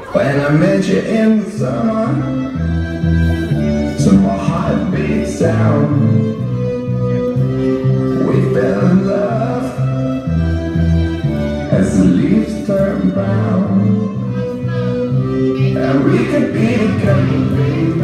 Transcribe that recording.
When I met you in the summer, so my heart beats down. We fell in love as the leaves turn brown, and we could be together, baby.